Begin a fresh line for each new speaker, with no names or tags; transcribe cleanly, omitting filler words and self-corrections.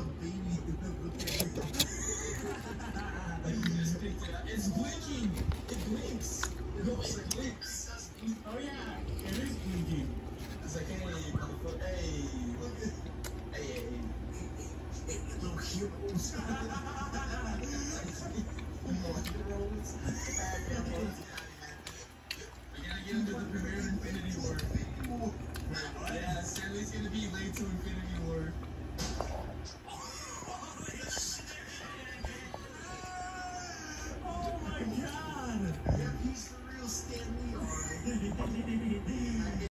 It's blinking. It blinks. No, it blinks. Oh yeah, it is blinking. It's like, hey, motherfucker, hey, look at, hey, little heroes. Heroes. We gotta get into the premiere Infinity War.